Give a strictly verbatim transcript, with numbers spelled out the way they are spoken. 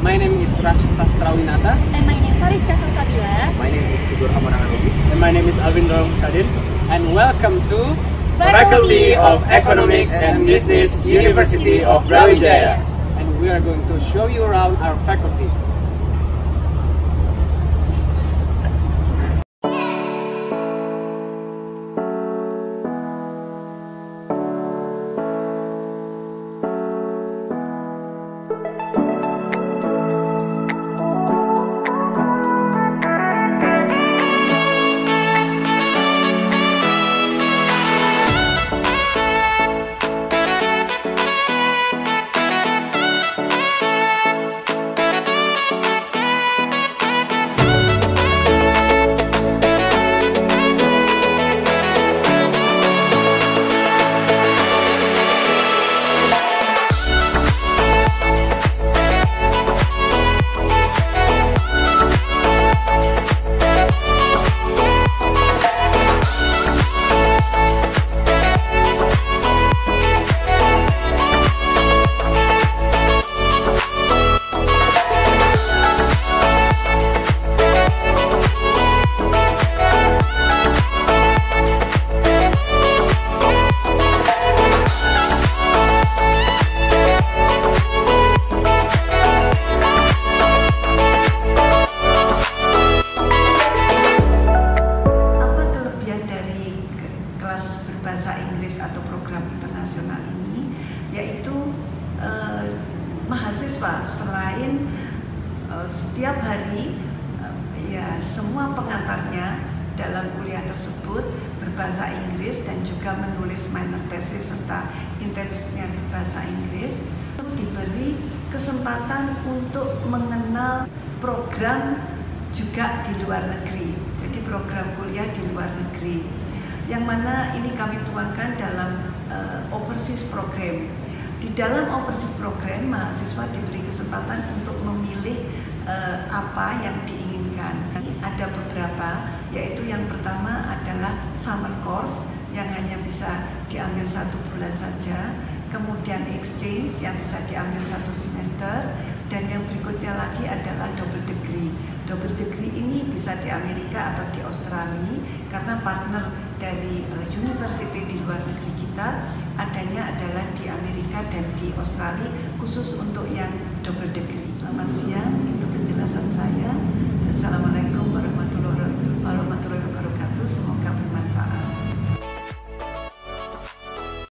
My name is Rashid Sastrawinata. And my name is Fariska Salsabila. My name is Tidur Hamonangan Lubis. And my name is Alvin Rom Kadin. And welcome to Faculty of Economics and Business, University of Brawijaya. And we are going to show you around our faculty. Bahasa Inggris atau program internasional ini, yaitu eh, mahasiswa selain eh, setiap hari eh, ya semua pengantarnya dalam kuliah tersebut berbahasa Inggris dan juga menulis minor thesis serta intensifnya berbahasa Inggris, diberi kesempatan untuk mengenal program juga di luar negeri, jadi program kuliah di luar negeri, yang mana ini kami tuangkan dalam uh, overseas program. Di dalam overseas program, mahasiswa diberi kesempatan untuk memilih uh, apa yang diinginkan. Ada beberapa, yaitu yang pertama adalah summer course yang hanya bisa diambil satu bulan saja, kemudian exchange yang bisa diambil satu semester, dan yang berikutnya lagi adalah double degree. Double degree ini bisa di Amerika atau di Australia, karena partner dari uh, university di luar negeri kita adanya adalah di Amerika dan di Australia, khusus untuk yang double degree. Selamat siang, itu penjelasan saya. Dan Assalamualaikum warahmatullahi wabarakatuh. Semoga bermanfaat.